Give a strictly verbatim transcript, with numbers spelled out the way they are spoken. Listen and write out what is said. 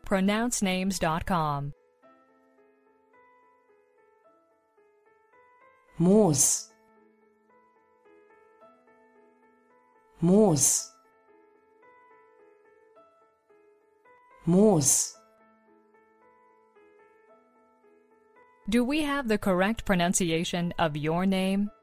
pronounce names dot com. Mohs, Mohs, Mohs. Do we have the correct pronunciation of your name?